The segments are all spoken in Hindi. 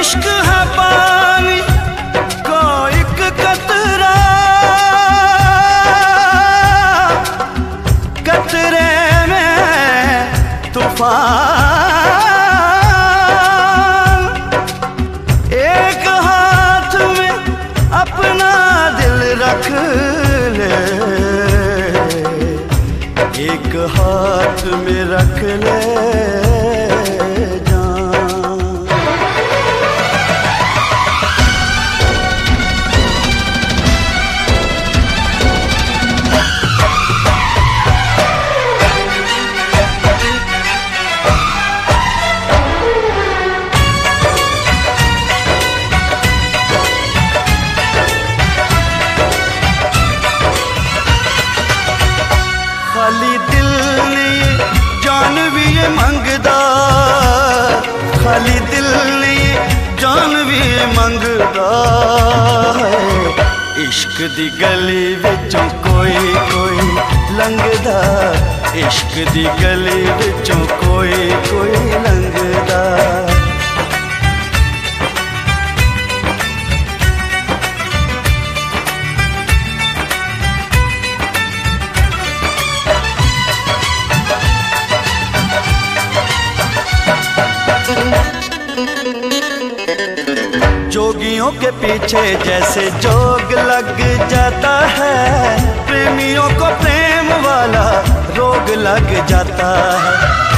इश्क है पानी को एक कतरा, कतरे में तूफान। एक हाथ में अपना दिल रख ले, एक हाथ में रख ले खाली दिल नहीं जान भी ये मंगदा, खाली दिल नहीं जान भी ये मंगदा है। इश्क दी गली विचों कोई कोई लंघदा, इश्क दी गली विचों कोई कोई लंघदा। जोगियों के पीछे जैसे जोग लग जाता है, प्रेमियों को प्रेम वाला रोग लग जाता है।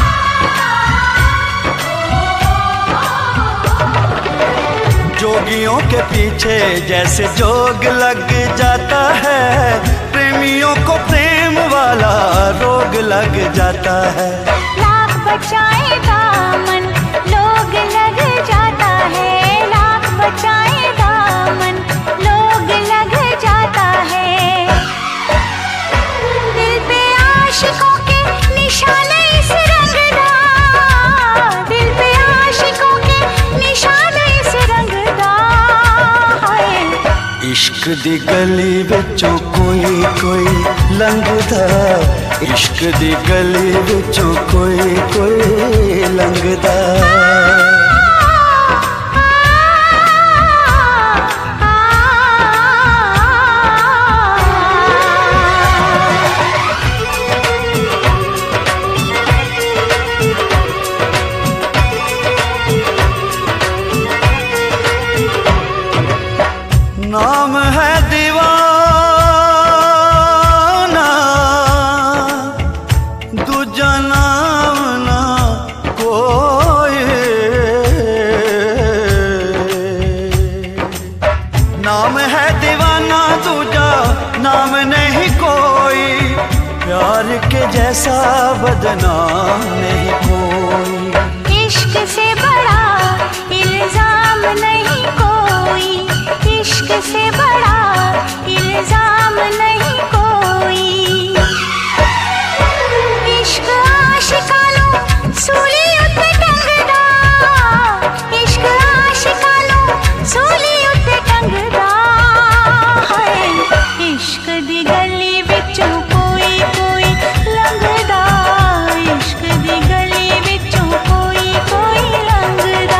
जोगियों के पीछे जैसे जोग लग जाता है, प्रेमियों को प्रेम वाला रोग लग जाता है। लाख बचाए दामन लोग लग जाता है, लाख बचाए दामन लोग लग जाता है। दिल पे आशिकों के निशाने इस रंगदा, दिल पे आशिकों के निशाने इस रंगदा है। इश्क दी गली विचों कोई कोई लंघदा, इश्क दी गली विचों कोई कोई लंघदा। नाम है दीवाना, दूजा नाम ना कोई। नाम है दीवाना, दूजा नाम नहीं कोई। प्यार के जैसा बदनाम नहीं कोई। इश्क से बड़ा इल्जाम नहीं कोई, इश्क से बड़ा इल्जाम नहीं कोई। इश्क आशिकानों सूली उत्ते टंगदा, इश्क आशिकानों सूली उत्ते टंगदा है। इश्क दी गली विचों कोई कोई लंघदा, इश्क दी गली विचों कोई कोई लंघदा।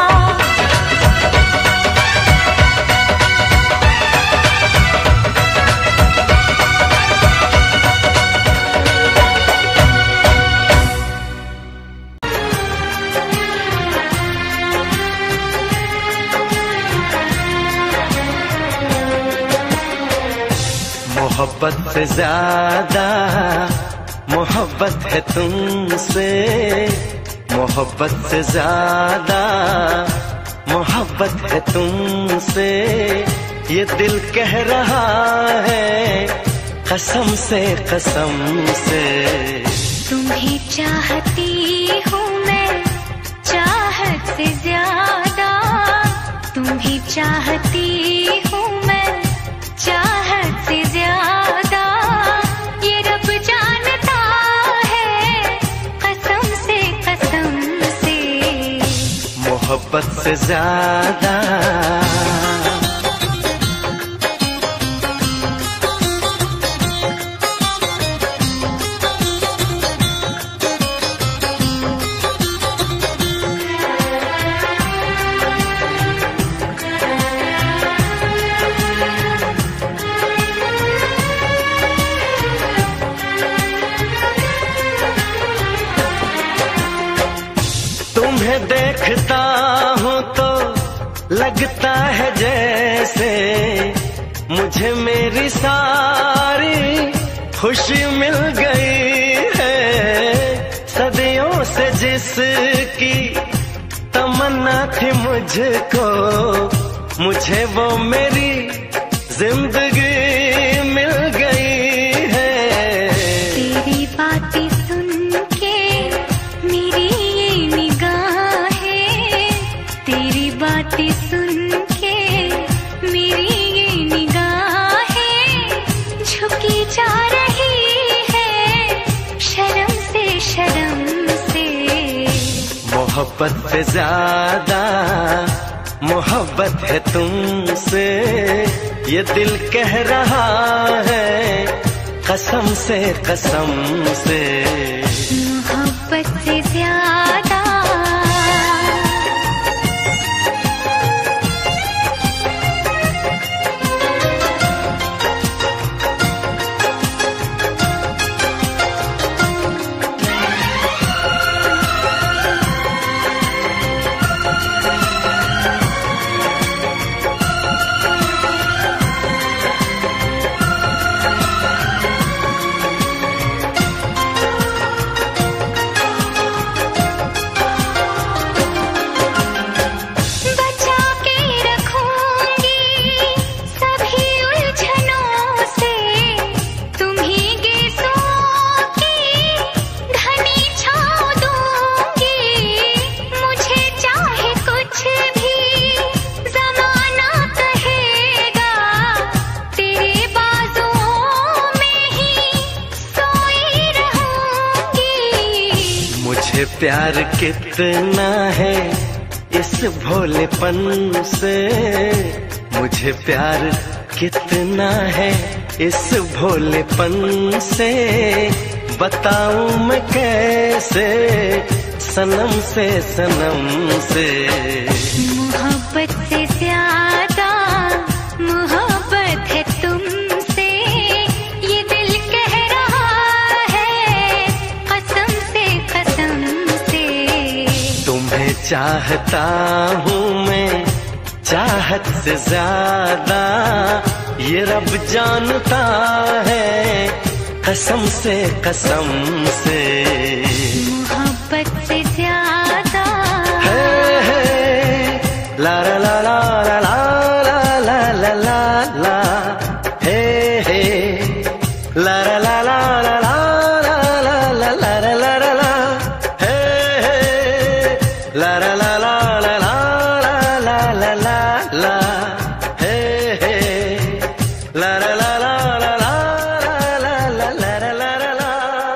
मोहब्बत से ज्यादा मोहब्बत है तुमसे, मोहब्बत से ज्यादा मोहब्बत है तुमसे। ये दिल कह रहा है कसम से कसम से। तुम्हें चाहती हूँ मैं चाहत से ज्यादा, तुम्हें चाहती हूँ मैं चाहत से ज्यादा। ये रब जानता है कसम से मोहब्बत से ज्यादा। लगता है जैसे मुझे मेरी सारी खुशी मिल गई है। सदियों से जिसकी तमन्ना थी मुझको, मुझे वो मेरी जिंदगी मिल गई है। तेरी बातें सुन के मेरी ये निगाहें, तेरी बातें सुन के मेरी ये निगाहें झुकी जा रही है शर्म से, शर्म से। मोहब्बत से ज्यादा मोहब्बत है तुमसे, ये दिल कह रहा है कसम से, कसम से। मोहब्बत से ज्यादा प्यार कितना है इस भोलेपन से, मुझे प्यार कितना है इस भोलेपन से। बताऊं मैं कैसे सनम से, सनम से। मोहब्बत से ज्यादा मोहब्बत है तुमसे, ये दिल कह रहा है कसम से, कसम से। तुम्हें चाहता हूँ मैं चाहत से ज्यादा, ये रब जानता है कसम से, कसम से। मोहब्बत से ज्यादा ला ला ला ला ला ला ला ला ला ला हे हे ला ला ला ला ला ला ला ला ला ला ला ला ला हे हे ला ला ला ला ला ला ला ला ला ला हे हे ला ला ला ला ला ला ला ला ला ला ला।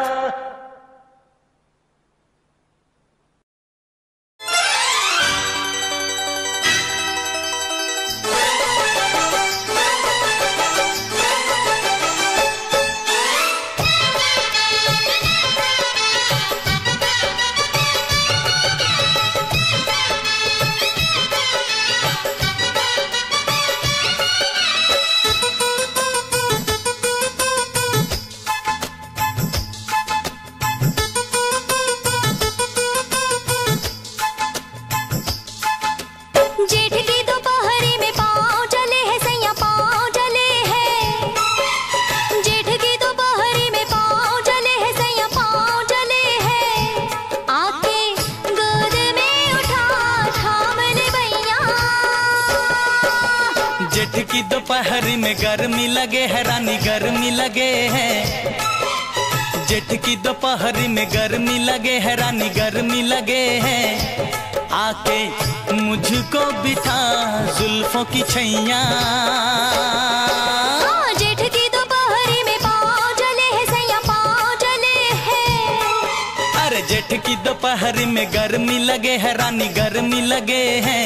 जेठ की दोपहरी में पाँव जले हैं सैया, पाँव जले हैं। जेठ की दोपहरी में पाँव जले हैं सैया, पाँव जले हैं। आके गोद में उठा थाम ले भैया। जेठ की दोपहरी में गर्मी लगे है रानी, गर्मी लगे है। जेठ की दोपहरी में गर्मी लगे है रानी, गर्मी लगे है। आके मुझको बिठा जुल्फों की छैया। जेठ की दोपहरी में पाँव जले हैं सैया, पाँव जले हैं। अरे जेठ की दोपहरी में गर्मी लगे है रानी, गर्मी लगे है।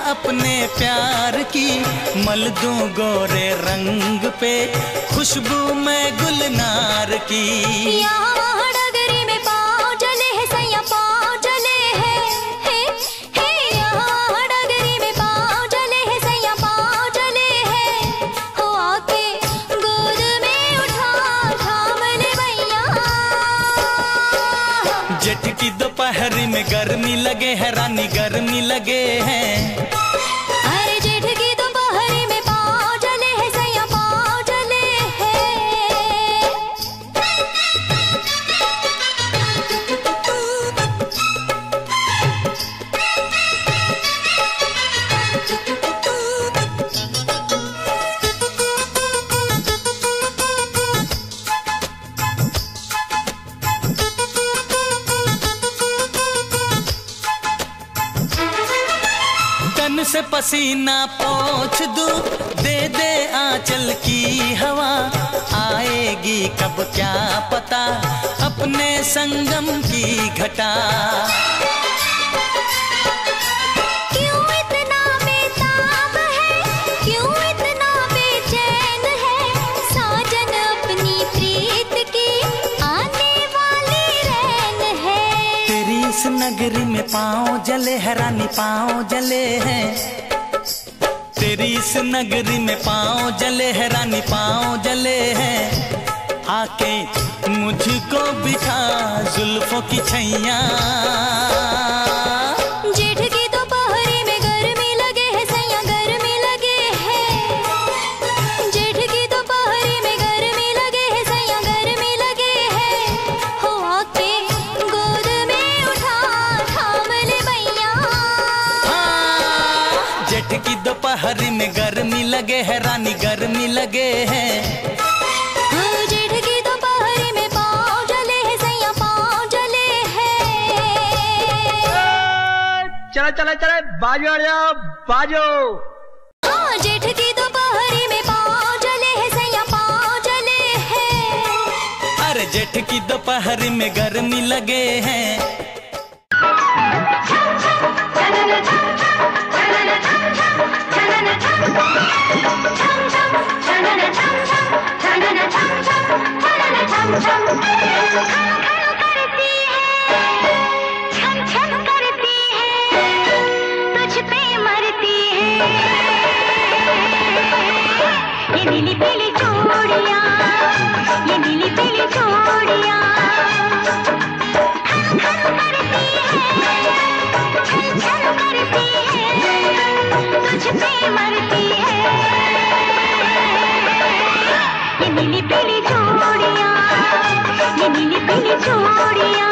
अपने प्यार की, मल दूं गोरे रंग पे खुशबू मैं गुलनार की। यहाँ डगरी में पाँव जले है सैया पाँव जले है, यहाँ डगरी में पाँव जले है सैया पाँव जले है। हो आके गोद में उठा थाम ले भैया। जेठ की दोपहरी में गर्मी लगे है रानी गर्मी लगे हैं। अरे जेठ की दोपहरी में पाँव जले है सैया पाँव जले है। तन से पसीना पोंछ दूं, दे दे आंचल की हवा, आएगी कब क्या पता अपने संगम की घटा। क्यों इतना बेताब है, क्यों इतना बेचैन है, साजन अपनी प्रीत की आने वाली रैन है। तेरी इस नगरी में पाँव जले है रानी पाँव जले हैं। तेरी इस नगरी में पाँव जले है रानी पाँव जले हैं। आके मुझको बिठा जुल्फों की छैया। जेठ की दोपहरी में गर्मी लगे है सैया गर्मी लगे है। जेठ की दोपहरी में गर्मी लगे है सैया गर्मी लगे है। हो आके गोद में उठा थाम ले भैया। जेठ की दोपहरी में गर्मी लगे है रानी गर्मी लगे हैं। जेठ की दोपहरी में पाँव जले है सैया पाँव जले है। चलो चलो चलो बाजो बाजो। हाँ जेठ की दोपहरी में पाँव जले है सैया पाँव जले है। अरे जेठ की दोपहरी में गर्मी लगे हैं। ये नीली पीली चूड़ियाँ, ये नीली पीली चूड़ियाँ करती है, करती है, तुझ पे मरती है। ये नीली पीली चूड़ियाँ, ये नीली पीली चूड़ियाँ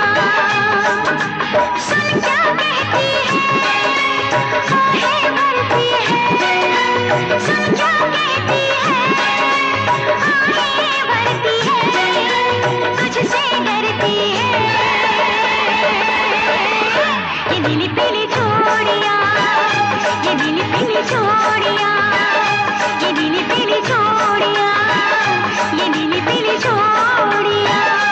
सुन क्या कहती है, आहें भरती है, सुन क्या कहती है, आहें भरती है, तुझसे डरती है। ये नीली पीली चूड़ियाँ, ये नीली पीली चूड़ियाँ, ये नीली पीली चूड़ियाँ, ये नीली पीली चूड़ियाँ।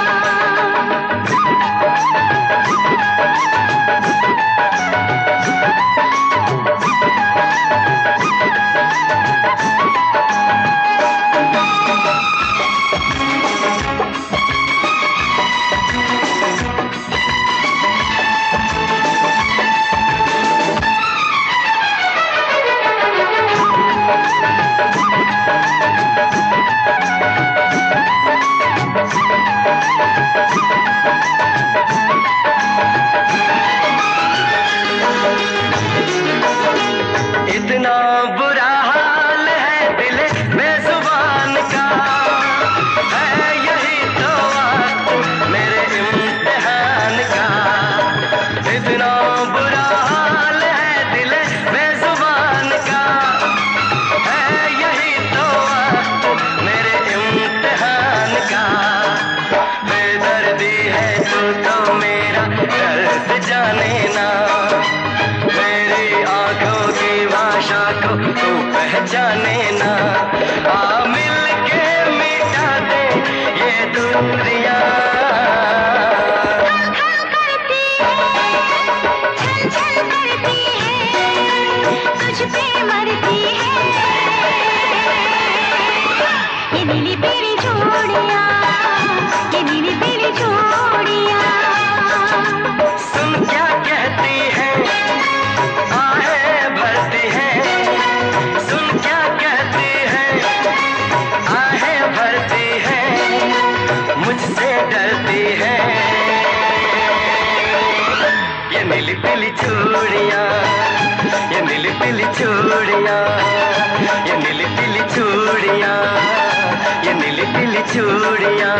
इतना बुरा हाल है दिल बेजुबान का, है यही तो वक्त मेरे इम्तिहान का। इतना बुरा हाल है दिल बेजुबान का, है यही तो वक्त मेरे इम्तिहान का। बेदर्दी है तू तो मेरा दर्द जाने ना, मेरी आंखों की भाषा को तू पहचाने ना। आ मिल के मिटा दे ये दूरियां। करती है, छल छल करती है, तुझ पिली चूड़ियाँ, ये नीली पिली चूड़ियाँ, ये नीली पिली चूड़ियाँ, ये नीली पिली चूड़ियाँ।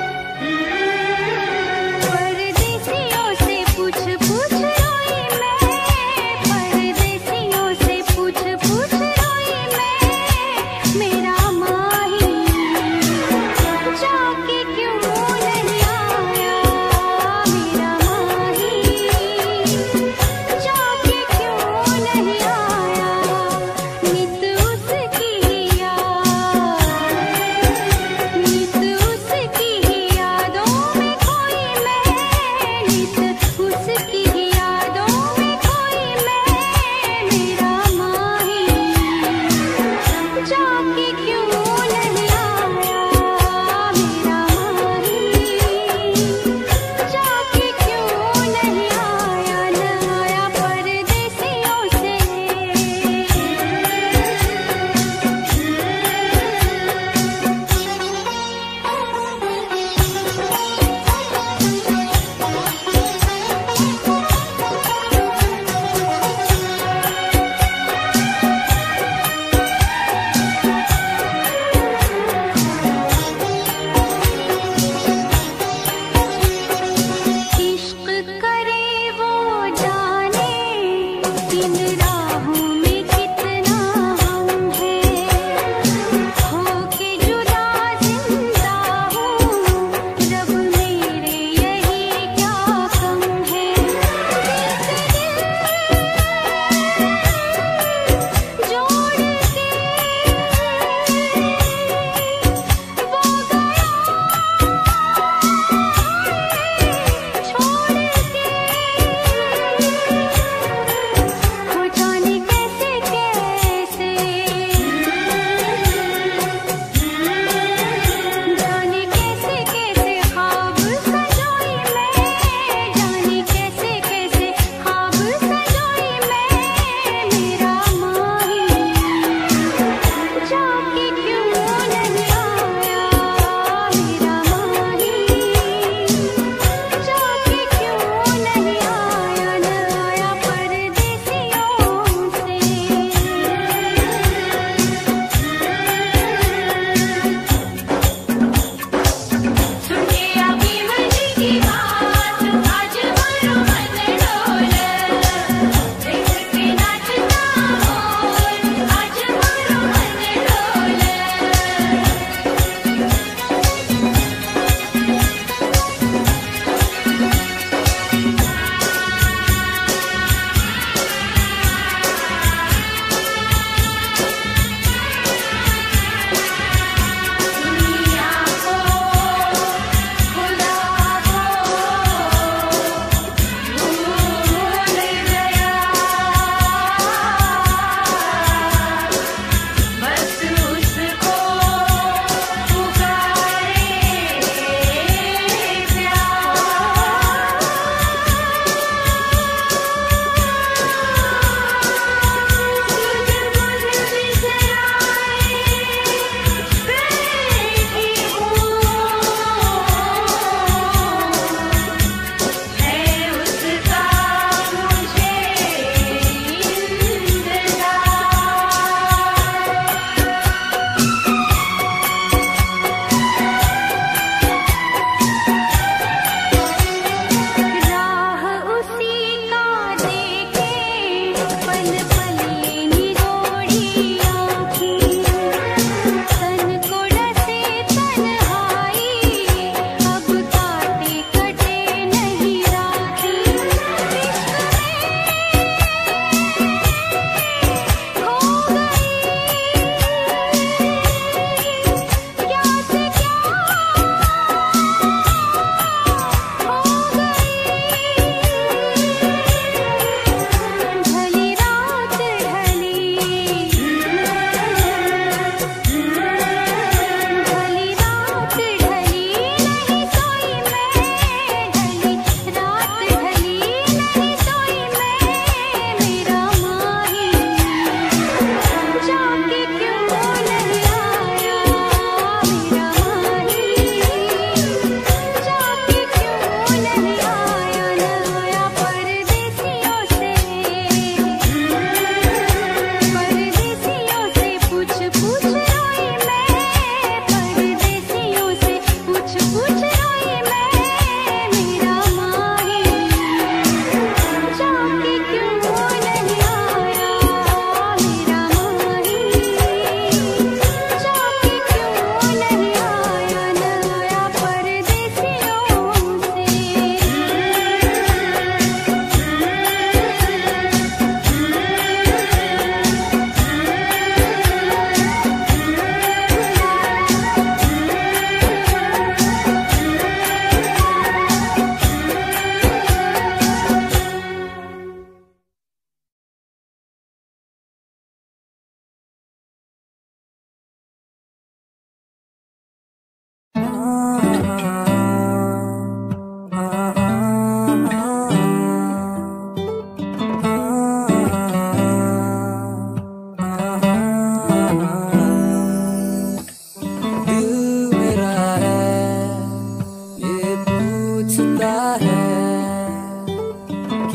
परदेसियों से पूछ पूछ रोई मैं।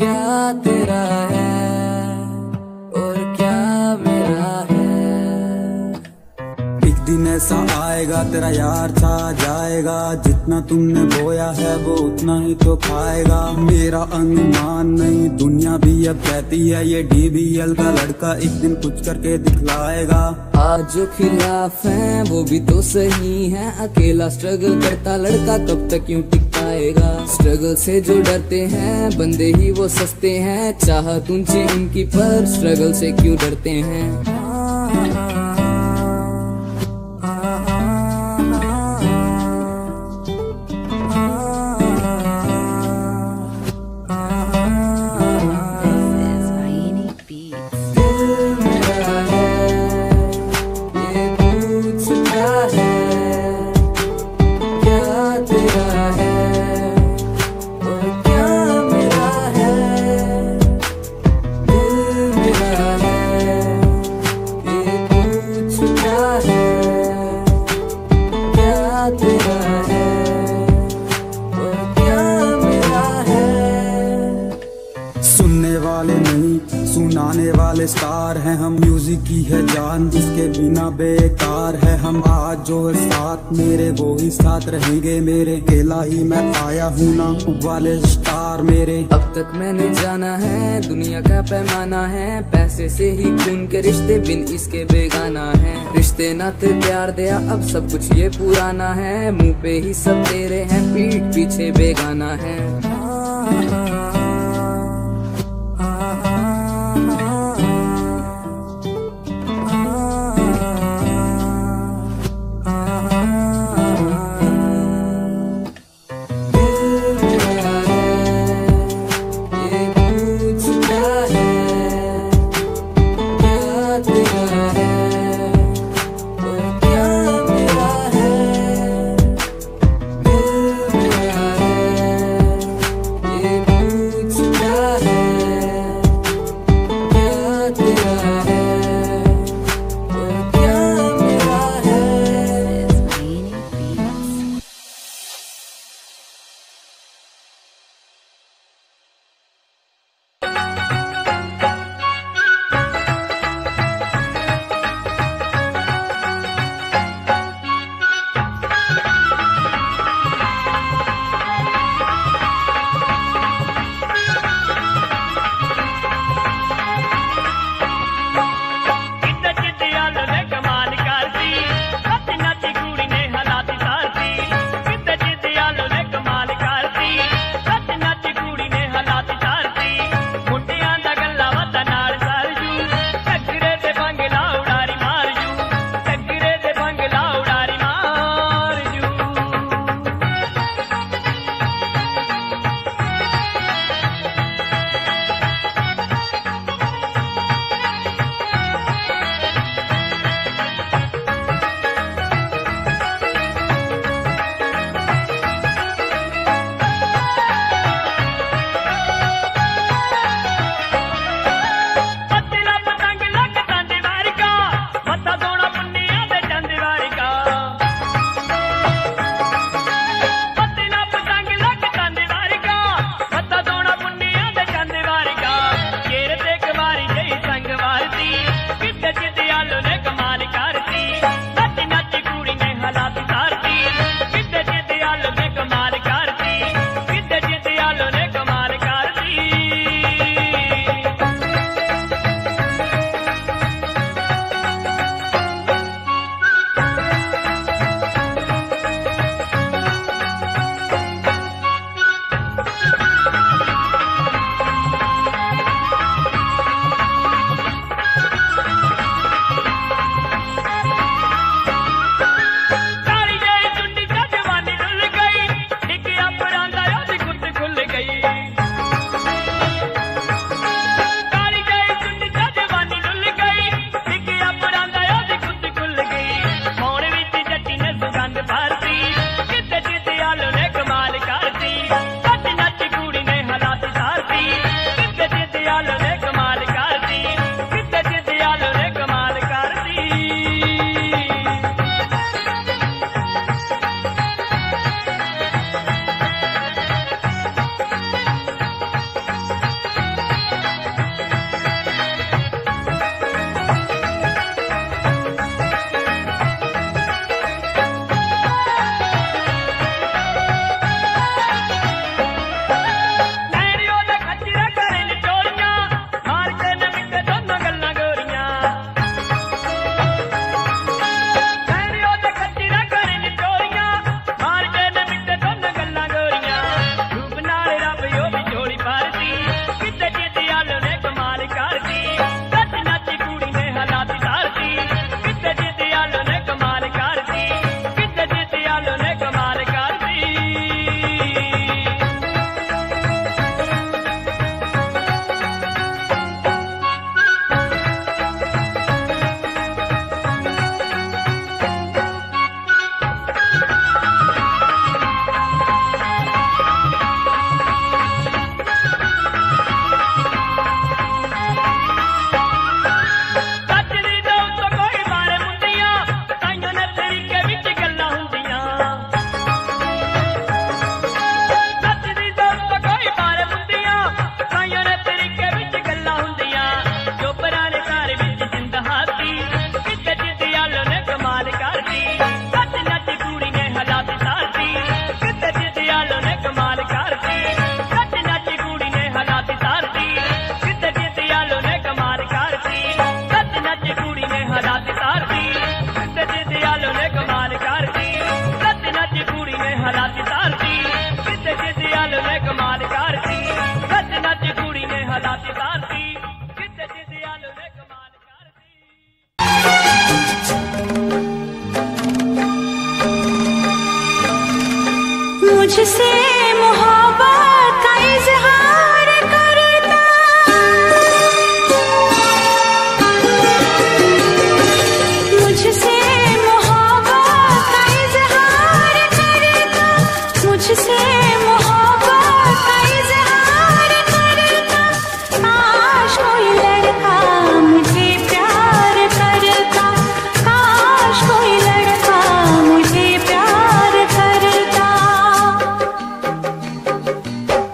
क्या तेरा है और क्या मेरा है। एक दिन ऐसा आएगा तेरा यार छा जाएगा, जितना तुमने बोया है वो उतना ही तो खाएगा। मेरा अनुमान नहीं दुनिया भी अब कहती है ये DBL का लड़का एक दिन कुछ करके दिखलाएगा। आज जो खिलाफ हैं वो भी तो सही है, अकेला स्ट्रगल करता लड़का कब तक यूं टिक पाएगा। स्ट्रगल से जो डरते हैं बंदे ही वो सस्ते हैं, चाहत ऊंची उनकी पर स्ट्रगल से क्यों डरते हैं। सुनने वाले नहीं सुनाने वाले स्टार हैं हम, म्यूजिक की है जान जिसके बिना बेकार है हम। आज जो है साथ मेरे वो ही साथ रहेंगे मेरे, अकेला ही मैं आया हूँ ना वाले स्टार मेरे। अब तक मैंने जाना है दुनिया का पैमाना है, पैसे से ही खून के रिश्ते बिन इसके बेगाना है। रिश्ते नाते प्यार दिया अब सब कुछ ये पुराना है, मुंह पे ही सब तेरे हैं पीठ पीछे बेगाना है।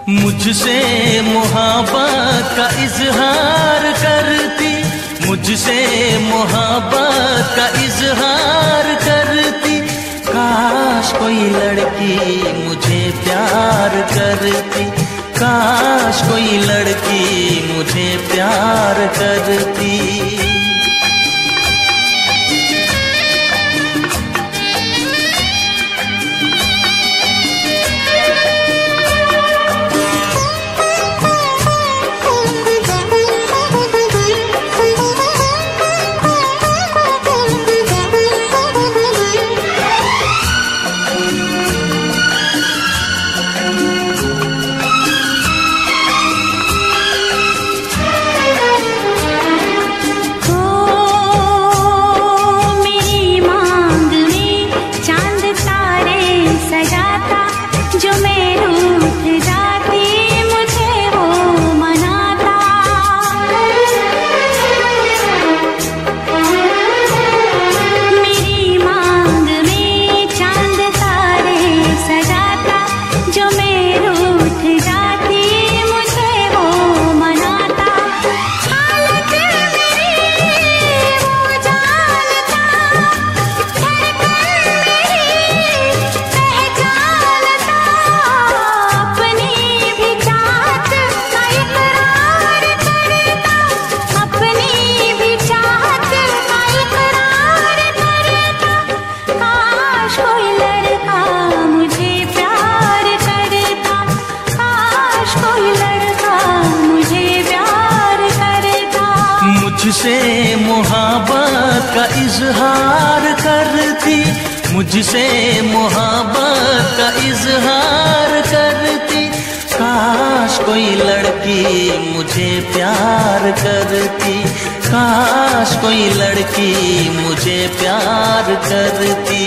मुझसे मोहब्बत का इजहार करती, मुझसे मोहब्बत का इजहार करती। काश कोई लड़की मुझे प्यार करती, काश कोई लड़की मुझे प्यार करती। मुझसे मोहब्बत का इजहार करती, मुझसे मोहब्बत का इजहार करती। काश कोई लड़की मुझे प्यार करती, काश कोई लड़की मुझे प्यार करती।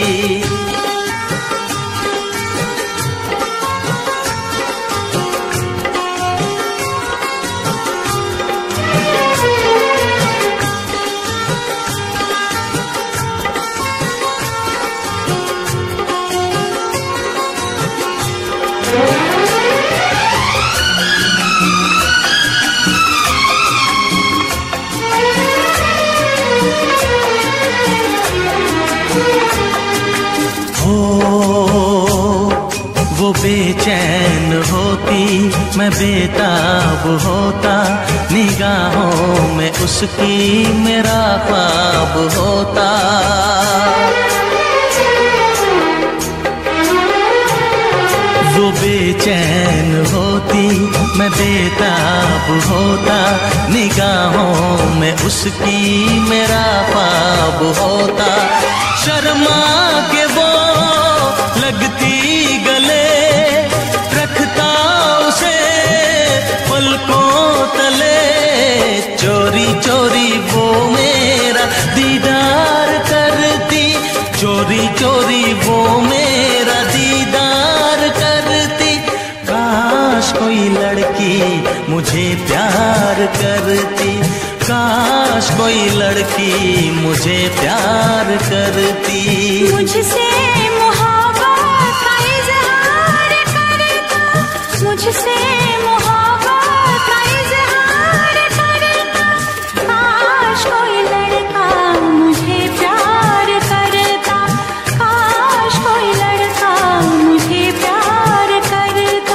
वो बेचैन होती, मैं बेताब होता, निगाहों में उसकी मेरा ख्वाब होता। वो बेचैन होती, मैं बेताब होता, निगाहों में उसकी मेरा ख्वाब होता। शर्मा के वो लगती गले, रखता उसे पलकों तले। चोरी चोरी वो मेरा दीदार करती, चोरी चोरी वो मेरा दीदार करती। काश कोई लड़की मुझे प्यार करती, काश कोई लड़की मुझे प्यार करती। मुझसे मोहब्बत का इजहार करता, मुझसे मोहब्बत का इजहार करता। काश कोई लड़का मुझे प्यार करता, काश कोई लड़का मुझे प्यार करता।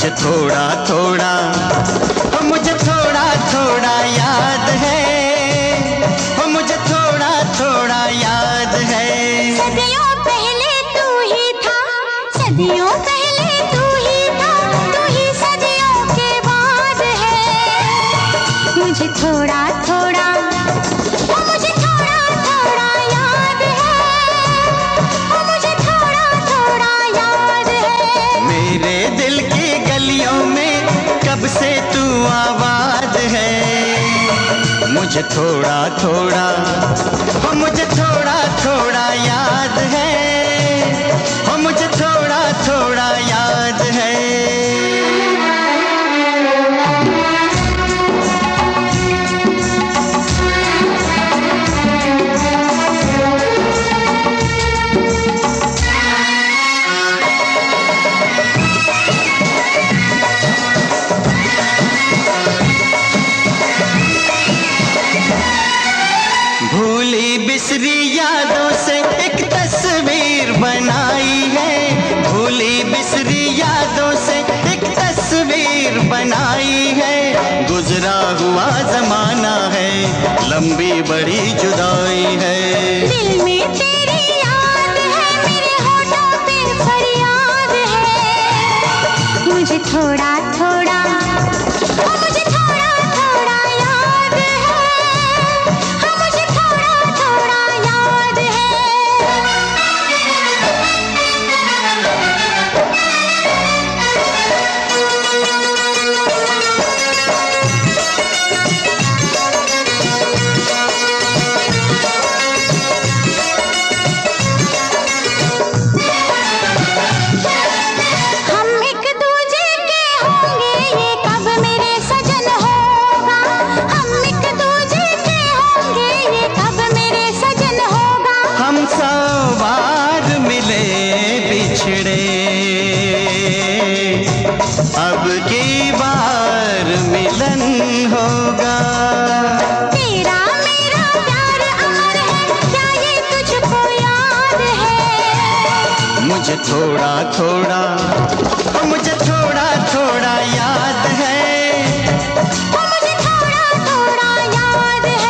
मुझे थोड़ा थोड़ा, मुझे थोड़ा थोड़ा याद है, मुझे थोड़ा थोड़ा याद है। सदियों पहले तू ही था, सदियों पहले तू ही था, तू ही सदियों के बाद है। मुझे थोड़ा थोड़ा, मुझे थोड़ा थोड़ा याद है, मुझे थोड़ा थोड़ा याद है। मेरे दिल की गलियों में कब से तू आवाज है। मुझे थोड़ा थोड़ा, मुझे थोड़ा थोड़ा याद है, मुझे थोड़ा थोड़ा याद है। भूली बिसरी यादों से एक तस्वीर बनाई है, भूली बिसरी यादों से एक तस्वीर बनाई है। गुजरा हुआ जमाना है, लंबी बड़ी जुदाई है। दिल में तेरी याद है, मेरे होठों पे फरियाद है। मुझे थोड़ा थोड़ा, मुझे थोड़ा थोड़ा याद है, मुझे थोड़ा थोड़ा याद है। हम एक दूजे के होंगे, ये कब मेरे सजन होगा। हम एक दूजे के होंगे, ये कब मेरे सजन होगा। हम 100 बार मिले बिछड़े, अब की बार मिलन होगा। तेरा मेरा प्यार अमर है, क्या ये तुझको याद है। मुझे थोड़ा थोड़ा, मुझे थोड़ा थोड़ा याद है, मुझे थोड़ा थोड़ा याद है।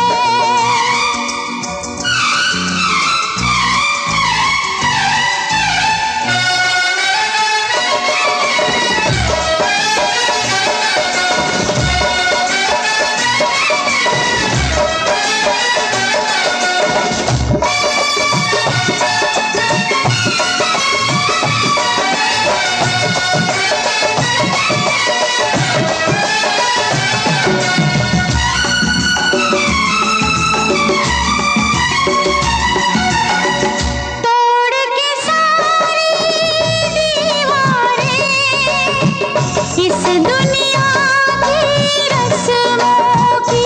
तोड़ के सारी दीवारें, इस दुनिया की रस्मों की।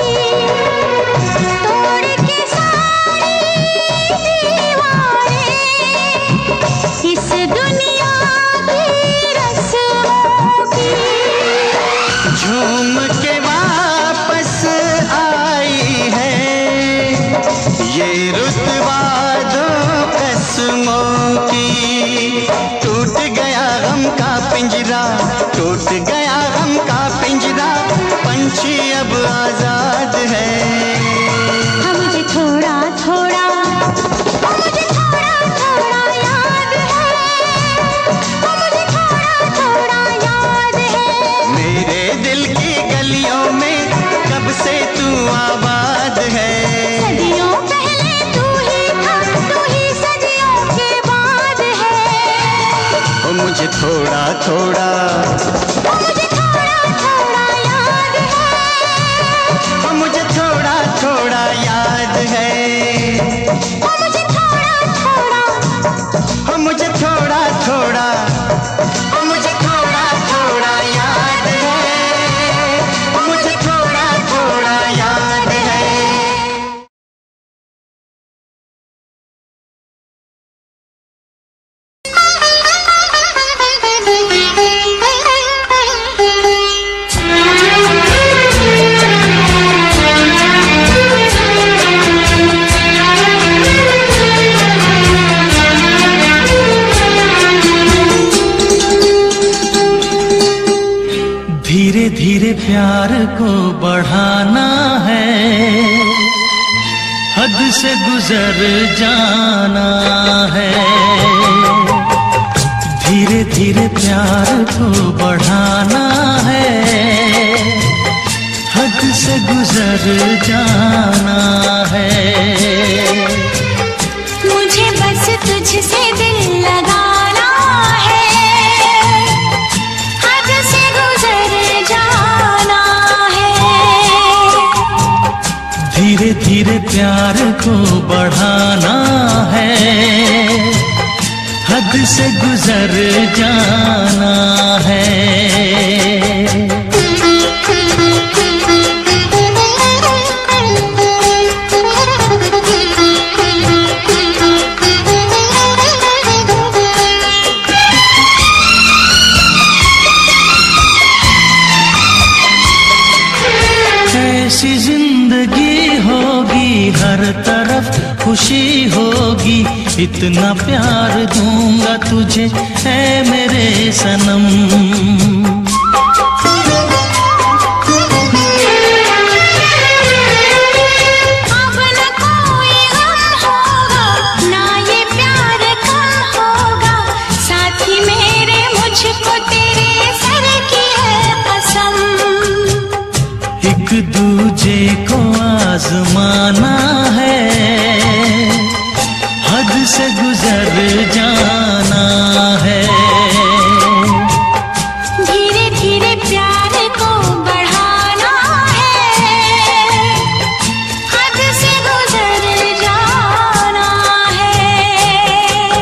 तोड़ के सारी दीवारें, इस दुनिया की रस्मों की। झूम के वापस आई है ये रुतबा दो कसमों की। टूट गया गम का पिंजरा, टूट गया गम का पिंजरा, पंछी अब आजाद है। मुझे थोड़ा थोड़ा, मुझे थोड़ा थोड़ा याद है, मुझे थोड़ा थोड़ा याद है। मेरे दिल की गलियों में कब से तू आबाद है। सदियों पहले तू ही था, तू ही सदियों के बाद है। मुझे थोड़ा थोड़ा, मुझे थोड़ा थोड़ा याद है, मुझे थोड़ा थोड़ा याद है। मुझे थोड़ा थोड़ा, मुझे थोड़ा थोड़ा, मुझे थोड़ा थोड़ा याद है, मुझे थोड़ा थोड़ा याद है। धीरे धीरे प्यार को बढ़ाना है, हद से गुजर जाना है। धीरे धीरे प्यार को बढ़ाना है, हद से गुजर जाना है। मुझे बस तुझसे दिल लगाना है, हद से गुजर जाना है। धीरे धीरे प्यार को बढ़ाना है, हद से गुजर जाना है। ऐसी जिंदगी होगी, हर तरफ खुशी होगी, इतना प्यार दूंगा तुझे है मेरे सनम। अब न कोई गम होगा, ना ये प्यार कम होगा, साथी मेरे मुझको तेरे सर की है कसम। एक दूजे को आजमाना है, हद से गुजर जाना है। धीरे धीरे प्यार को बढ़ाना है, हद से गुजर जाना है।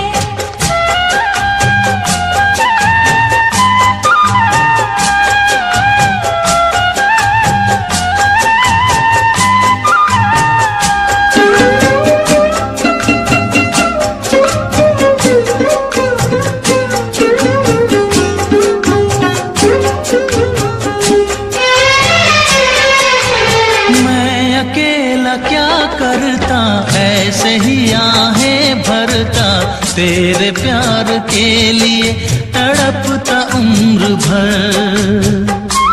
मैं अकेला क्या करता, ऐसे ही आहें भरता, तेरे प्यार के लिए तड़पता उम्र भर।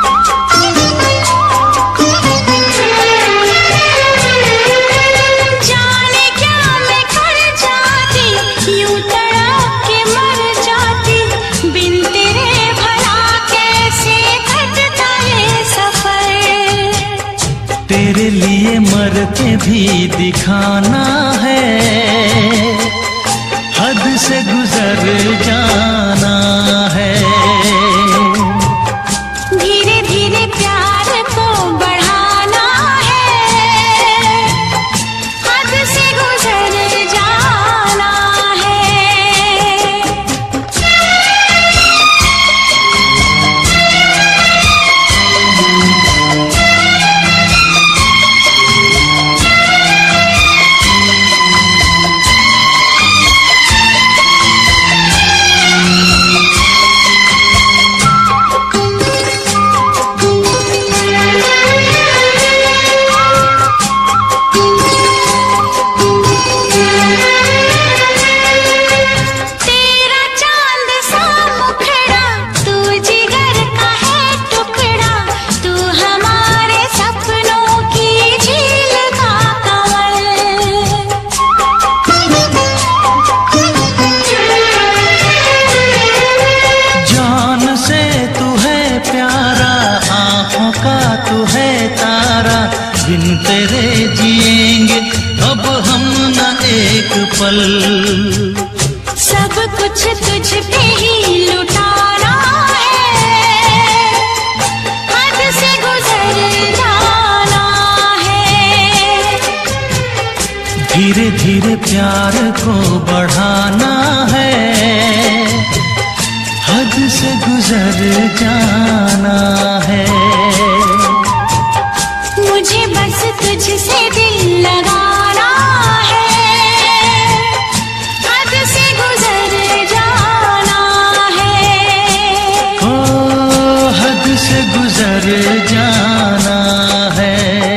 जाने क्या मैं कर जाती, यूं तड़प के मर जाती, बिन तेरे भला कैसे कटता ये सफर। तेरे लिए मर के भी दिखाना है, हद से गुजर जाना है। धीरे धीरे प्यार को बढ़ाना है, हद से गुजर जाना है। तेरा चांद सा मुखड़ा, तू जिगर का है टुकड़ा, तू हमारे सपनों की झील का कमल। जान से तू है प्यारा, आँखों का तू है तारा, बिन तेरे जिएंगे अब हम न एक पल। सब कुछ तुझ पे ही लुटाना है, हद से गुजर जाना है। धीरे धीरे प्यार को बढ़ाना है, हद से गुजर जाना है। मुझे बस तुझसे दिल लगाना है, हद से गुजर जाना है। ओ हद से गुजर जाना है।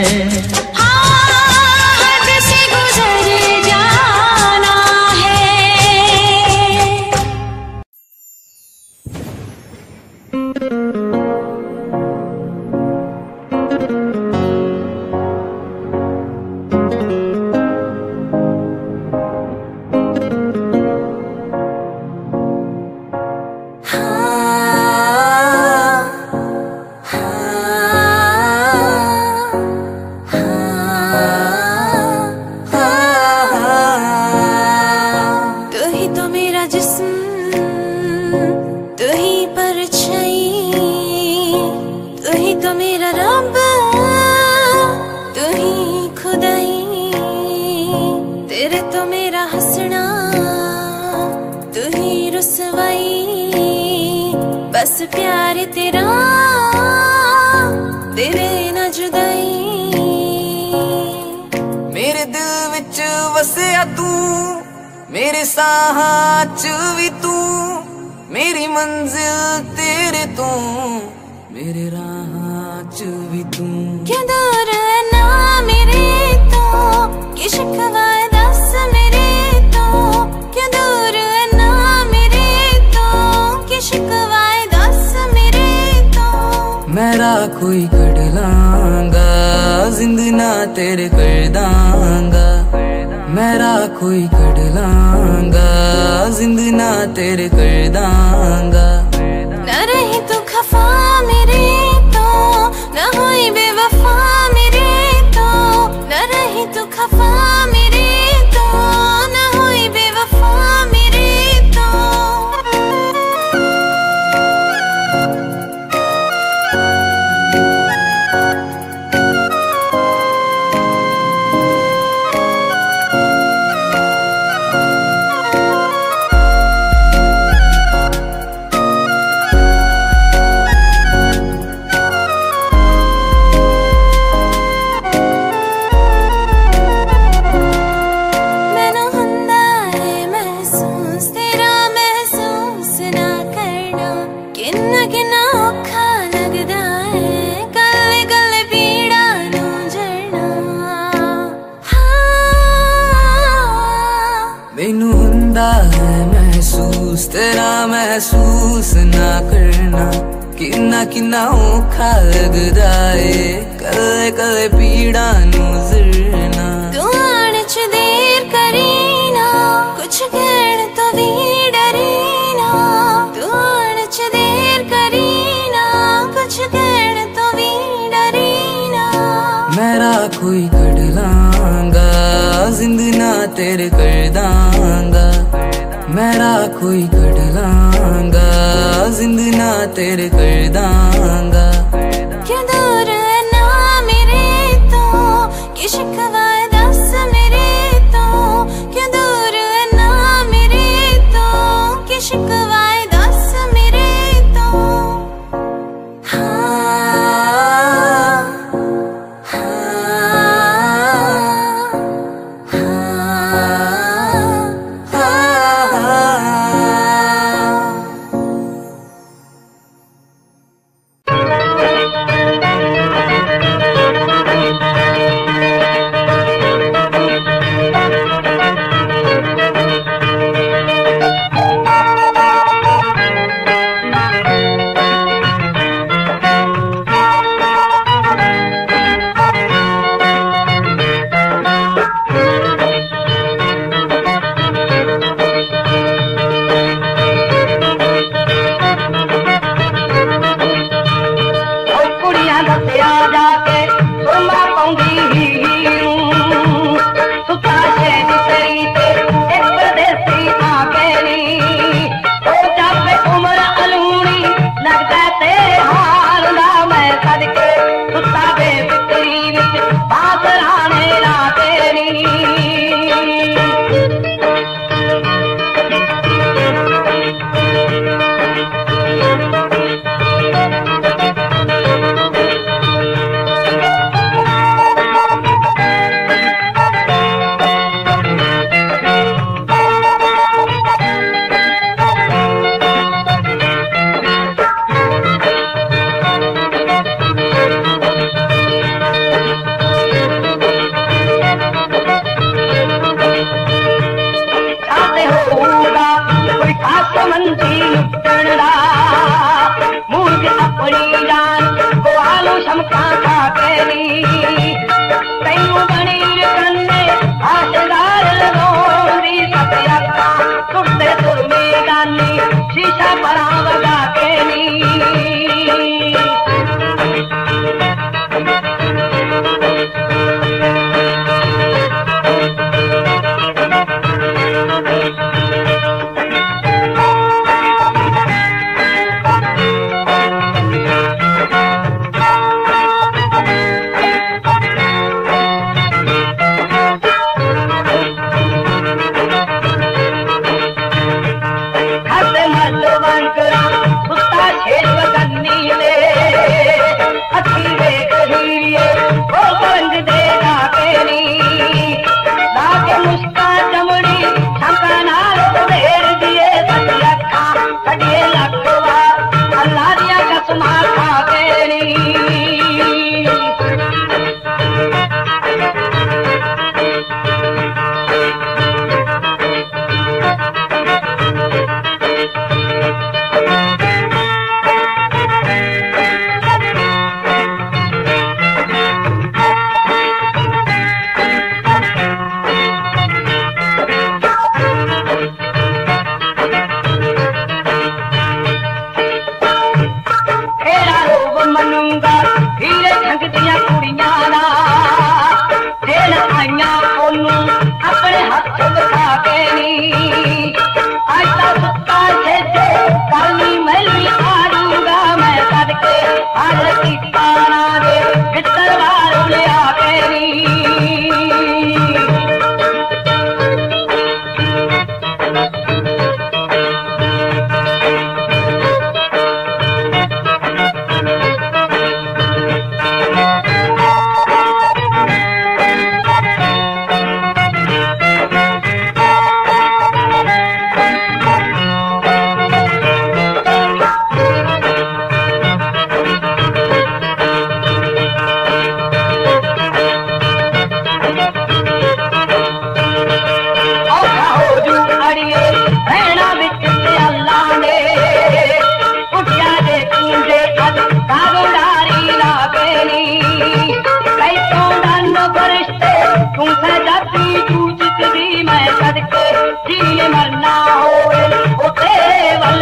हाँ, हद से गुजर जाना है। तू ही परछाई, तू ही तो मेरा रब, तू ही खुदाई, तेरे तो मेरा हंसना, तू ही रुसवाई, बस प्यार तेरा, तेरे न जुदाई। मेरे दिल विच वसिया तू, मेरे साहां च भी तू, मेरी मंजिल तेरे तो, मेरे राहां च भी तू। क्या दूर है ना मेरे तो, कि शिकवा है दस मेरे तो, क्या दूर है ना मेरे तो, कि शिकवा है दस मेरे तो। मेरा कोई कड़ लांगा, जिंदना तेरे कर दांगा, मेरा कोई कड़ लांगा, जिंदना तेरे कर दांगा। न रही तू खफा मेरे तो, न हुई बेवफा मेरे तो, न रही तू खफा मेरे तो, न हुई बेवफा मेरे तो। मैनू हुंदा है महसूस, तेरा महसूस ना करना, किन्ना किन्ना औखा लगदा है, कले कले पीड़ा नू जरना। तू आने च देर करी ना, कुछ कहण तो भी डरी ना, तू आने च देर करी ना, कुछ कहण तो भी डरी ना। मेरा कोई कड़ लांगा, जिंदना तेरे कर दांगा, मेरा कोई कड़ लांगा, जिंदना तेरे कर दांगा। क्या दूर है ना मेरे तो, कि शिकवा है दस मेरे तो, क्या दूर है ना मेरे तो, कि शिकवा है दस मेरे तो। हाँ हाँ हाँ। जानूंगा हीरे ढंग दिया कुड़ियां ना जेल आइया ओनू अपने हथ दिखा के नी आजा सुता जे काली मैली आरूंगा मैं करके हाल की ताना दे भीतर बाहर ले आके नी मरना हो तेरे वल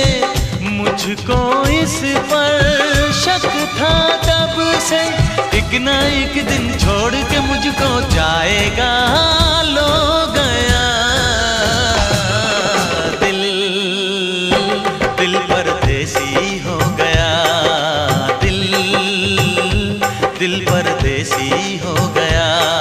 मुझको इस पर शक था तब से, एक ना एक दिन छोड़ के मुझको जाएगा, लो गया दिल, दिल परदेसी हो गया, दिल, दिल परदेसी हो गया।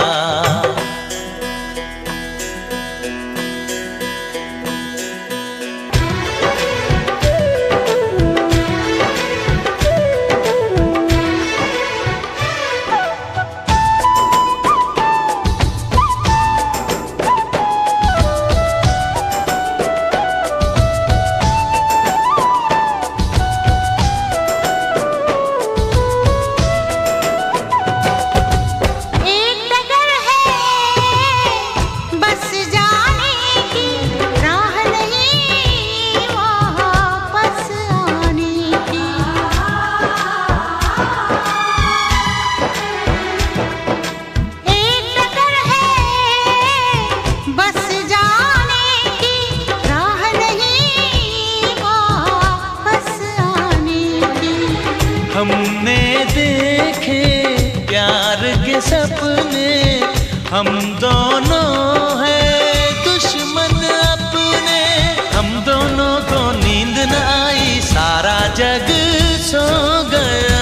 हमने देखे प्यार के सपने, हम दोनों हैं दुश्मन अपने, हम दोनों को नींद न आई, सारा जग सो गया।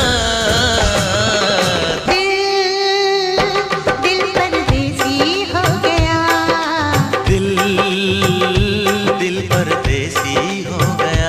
दिल परदेसी हो गया, दिल, दिल परदेसी हो गया।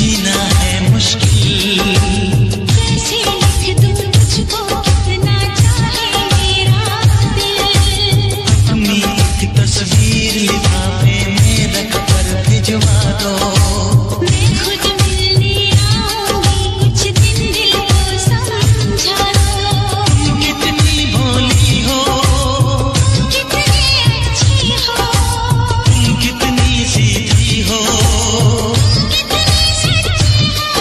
जीना है मुश्किल। कैसे लिख दूं तुझको कितना चाहे मेरा दिल। अपनी एक तस्वीर लिफाफे में रख कर भिजवा दो। मैं खुद मिलने आऊंगी कुछ दिन दिल को समझा दो। कितनी भोली हो, कितनी अच्छी हो, कितनी सीधी हो, कितनी सच्ची हो।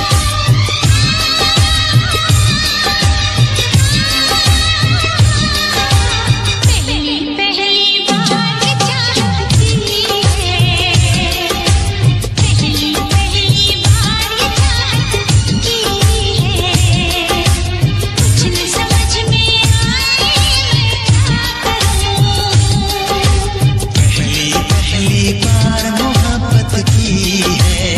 पहली पहली बार चाहत की है। पहली पहली बार चाहत की है। कुछ न समझ में आए मैं क्या करूं। पहली पहली बार मोहब्बत की है।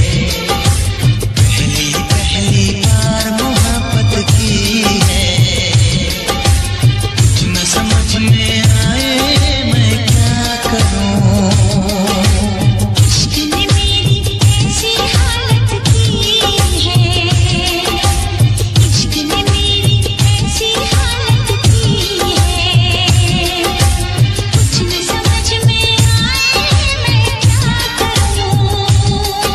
पहली पहली बार मोहब्बत की है। कुछ न समझ में आए मैं क्या करूं। इश्क ने मेरी ऐसी हालत की है। इश्क ने मेरी ऐसी हालत की है। कुछ न समझ में आए मैं क्या करूं।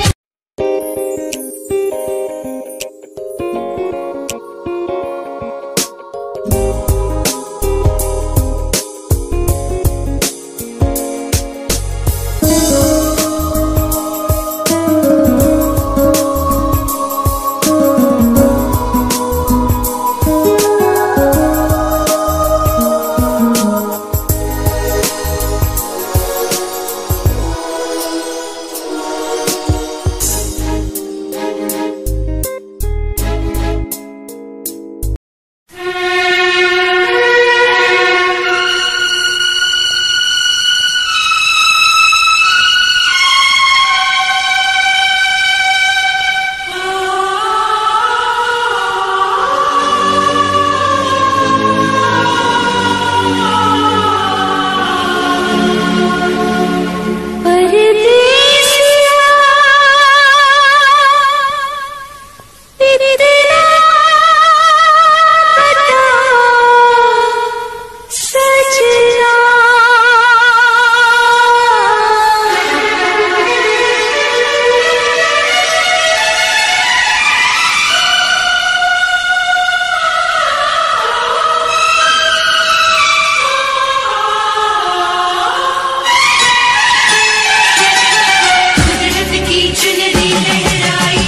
कुदरत की चुनरी लहराई,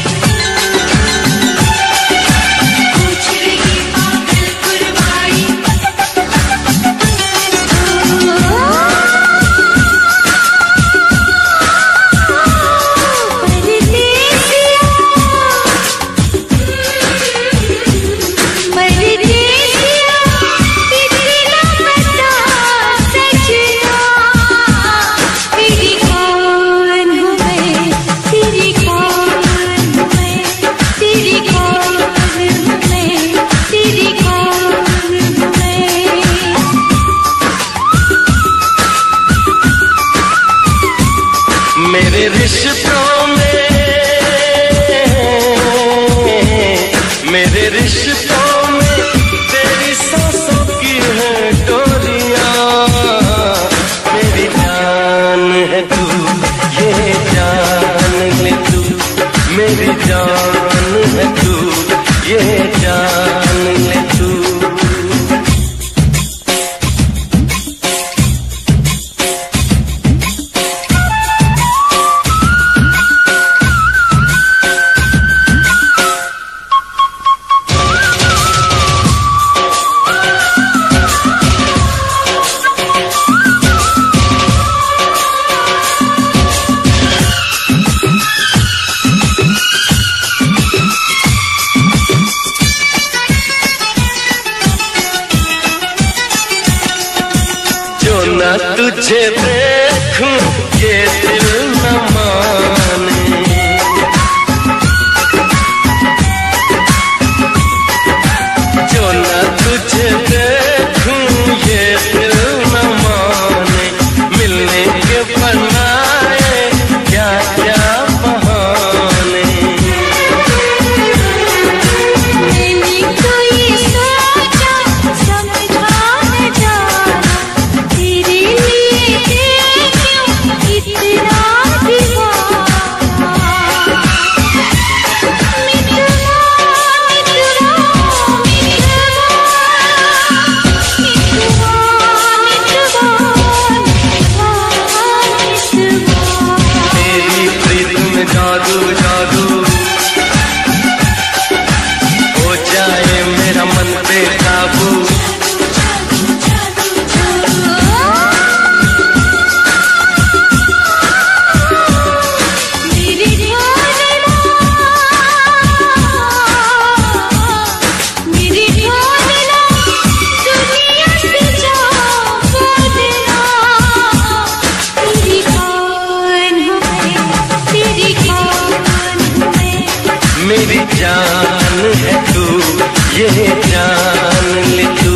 पूछ रही पागल कुर्बाई। तेरी कौन हूँ मैं, तेरी कौन हूँ मैं, तेरी कौन हूँ मैं, तेरी कौन हूँ मैं। मेरे रिश्तों में, मेरे रिश्तों में तेरी सांसों की है डोरियां। मेरी जान है तू, ये जान ले तू। मेरी जान है तू, ये जान ले तू। तुझे देखूं ये दिल न माने, जो न तुझे देखूं ये दिल न माने। मिलने के बनाए क्या क्या बहाने। जादू हो जाए मेरा मन बेकाबू। मेरी जान है तू, ये जान ले तू।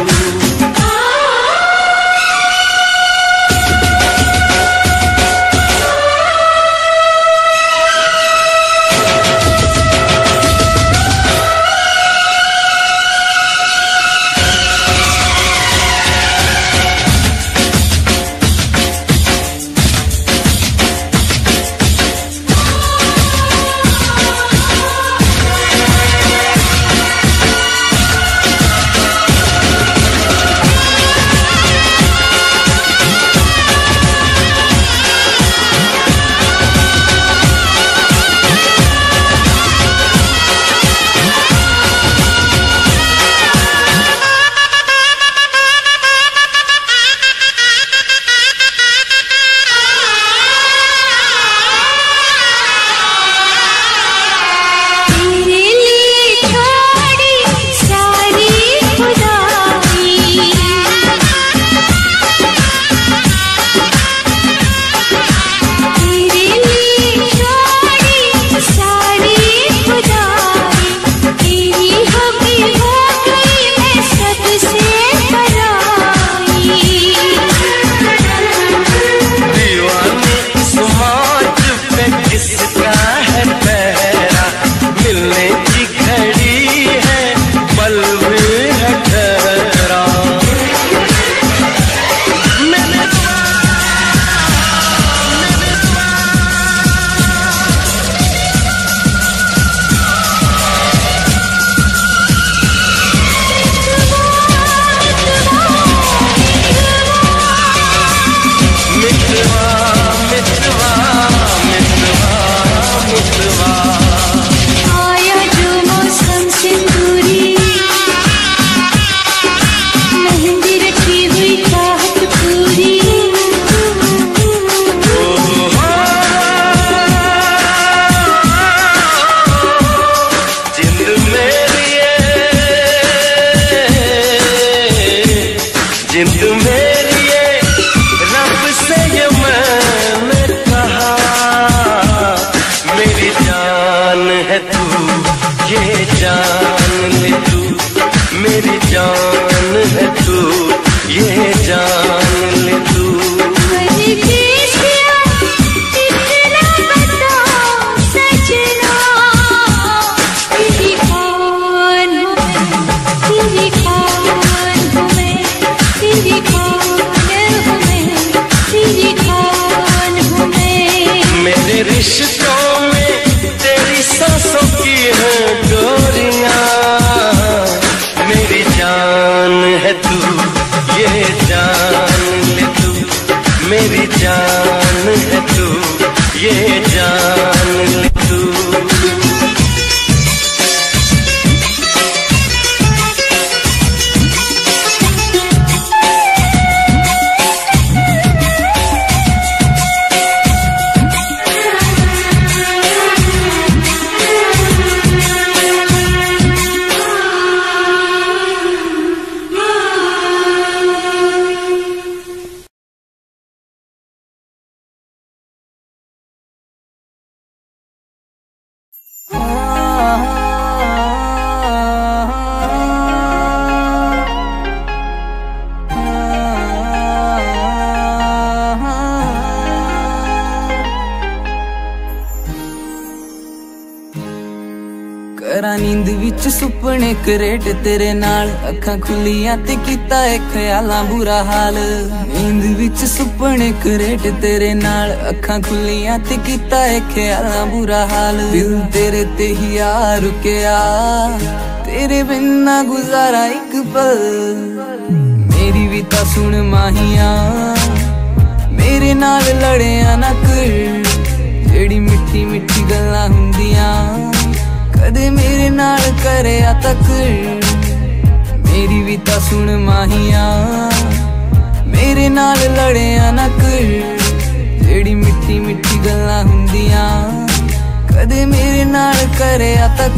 करा नींद विच सुपने करेट तेरे नाल, अखां खुलियां ते कीता है ख्यालां बुरा हाल। नींद विच सुपने करेट तेरे नाल, अखां खुलियां ते कीता है ख्यालां बुरा हाल। दिल तेरे ते ही आ रुकिया, तेरे बिन ना गुजारा एक पल। मेरी भी ता सुन माहिया, मेरे नाल लड़िया ना कर। जेड़ी मिठी मिठी गल्लां हुंदियां कदे मेरे नाल करया तक मेरी भी तां सुन माहिया मेरे नाल लड़िया ना कर जेड़ी मिठी मिठी गल्लां हुंदियां कदे मेरे नाल करया तक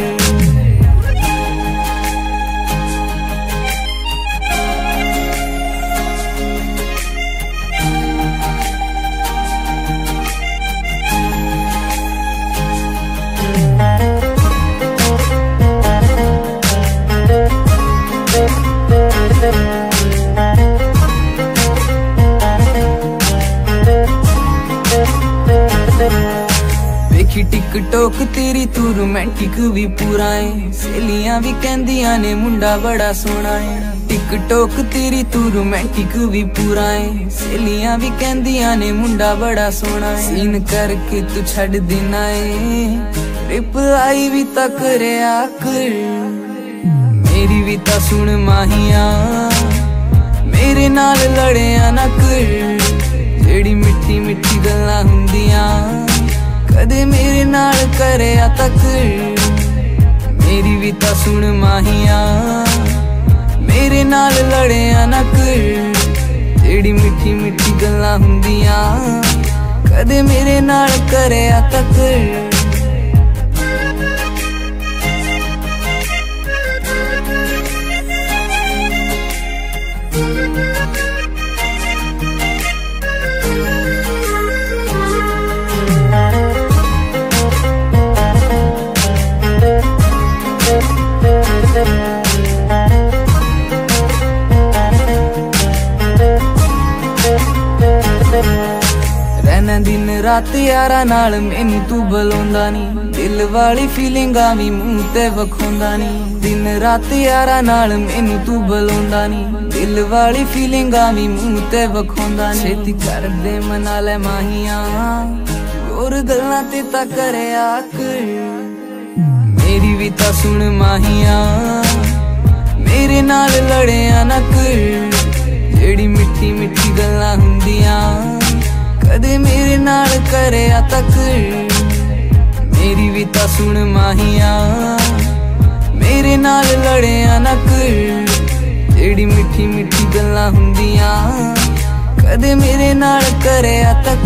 देखी टिकटॉक तेरी तू रोमांटिक भी पूरा है सहेलियां भी कहंदियां ने मुंडा बड़ा सोहना है टिकटॉक तेरी तू रोमांटिक भी पूरा है सहेलियां भी कहंदियां ने मुंडा बड़ा सोहना है सीन करके तू छड़ देना है रिप्लाई भी ता करया कर मेरी भी ता सुन माहिया मेरे नाल लड़िया ना कर जेड़ी मिठी मिठी गल्लां हुंदियां कदे मेरे नाल करया तक मेरी भी ता सुन माहिया मेरे नाल लड़िया ना कर जेड़ी मिठी मिठी गल्लां हुंदियां कदे मेरे नाल करया तक रहना दिन रात यारा नाल मैनू तू बुलांदा नी दिल वाली फीलिंगां भी मुंह ते वखोंदा नी दिन रात यारा नाल मैनू तू बुलांदा नी दिल वाली फीलिंगां भी मुंह ते वखोंदा नी छेती कर दे मना ले माहिया और गल्लां ते ता करया कर मेरी भी ता सुन माहिया मेरे नाल लड़िया ना कर जेड़ी मिठी मिठी गल्लां हुंदियां कदे मेरे नाल करया तक मेरी भी ता सुन माहिया मेरे नाल लड़िया ना कर जेड़ी मिठी मिठी गल्लां हुंदियां कदे मेरे नाल करया तक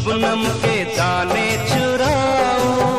शबनम के दाने चुराऊं,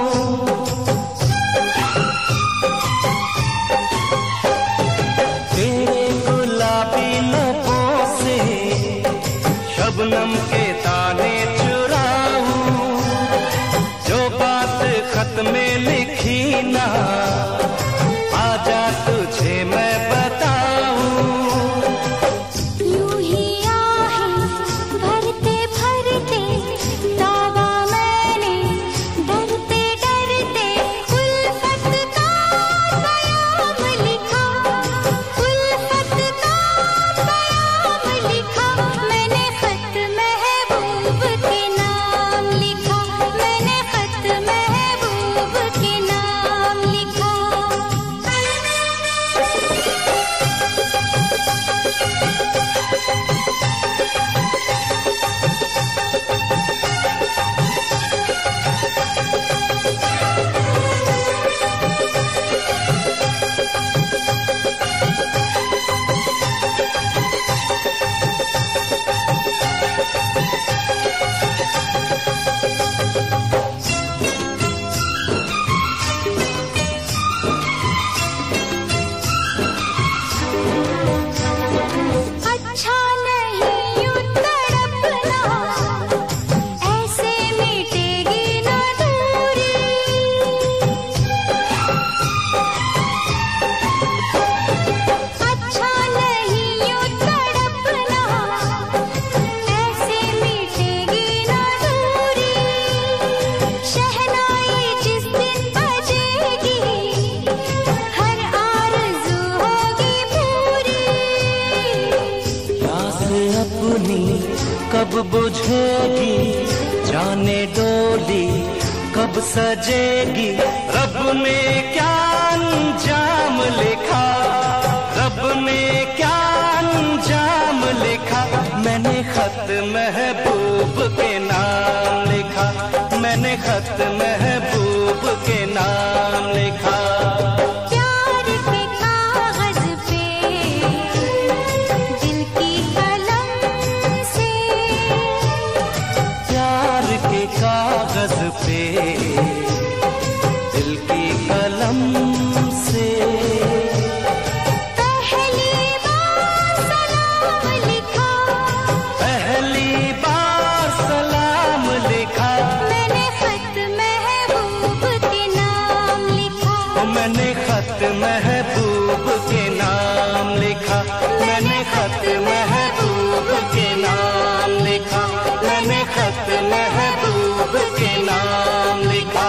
तेरे गुलाबी लबों से शबनम के दाने चुराऊं, जो बात खत में लिखी ना आजा तुझे मैं बताऊं। यूं ही आहें भरते भरते दावा मैंने डरते डरते उल्फत का बयाम लिखा, उल्फत का बयाम लिखा। मैंने खत महबूब के नाम लिखा, मैंने खत महबूब के नाम लिखा। अच्छा नहीं यूं तड़पना, ऐसे मिटेगी ना दूरी। अच्छा नहीं यूं तड़पना, ऐसे मिटेगी ना दूरी। शहनाई जिस दिन बजेगी, हर आरज़ू होगी पूरी। प्यास अपनी कब बुझेगी, जाने डोली कब सजेगी। रब ने क्या अंजाम लिखा, रब ने क्या अंजाम लिखा। मैंने खत महबूब के नाम लिखा, मैंने खत महबूब के नाम लिखा। प्यार के कागज पे दिल की कलम से, प्यार के कागज पे दिल की कलम से पहली बार सलाम लिखा, पहली बार सलाम लिखा। मैंने खत महबूब के नाम लिखा, मैंने खत महबूब के नाम लिखा, मैंने खत महबूब के नाम लिखा, मैंने खत महबूब के नाम लिखा।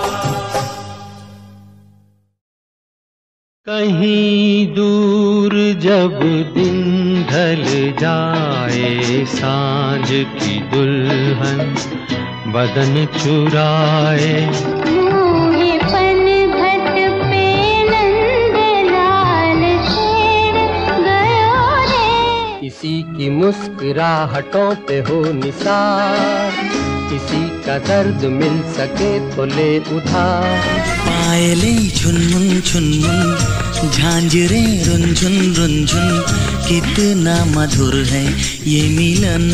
कहीं दूर जब दिन ढल जाए, सांझ की दुल्हन बदन चुराए। मुँह पनघट पे नंदलाल शेर गयो रे। किसी की मुस्कुराहटों पे हो निसार, किसी का दर्द मिल सके तो ले उधार। पायले झुनमुन झुनमुन, झांझरे रुनझुन रुनझुन, कितना मधुर है ये मिलन।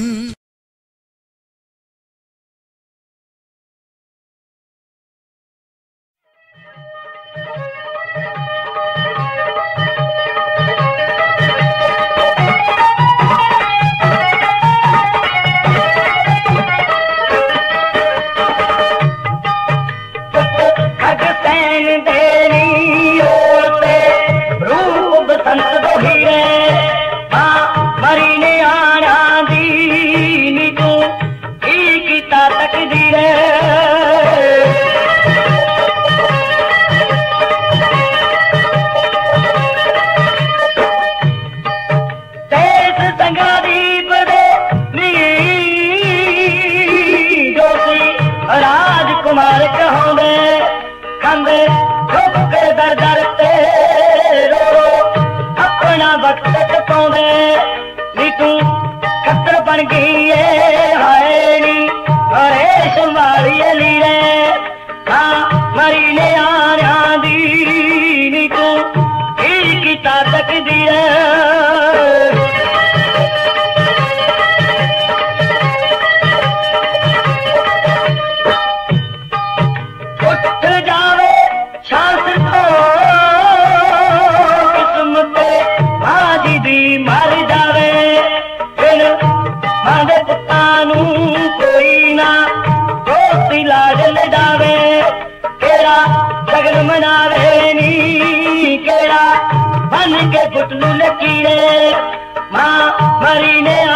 खगसेन तेरी ओर से रूप बसंत दोही रे। हाँ मरी ने आना दी तू की तकदीर देश संगादीप दे नी जोशी राजकुमार कहोंदे कंदे रुक कर दर दर ते रो अपना वक्त टपाउंदे नी तू खतर बन गई है हाय नी अरे शुमारी अली रे। हाँ मरी ने आना दी नी तू की तकदीर उतनू लकीरे माँ मरी ने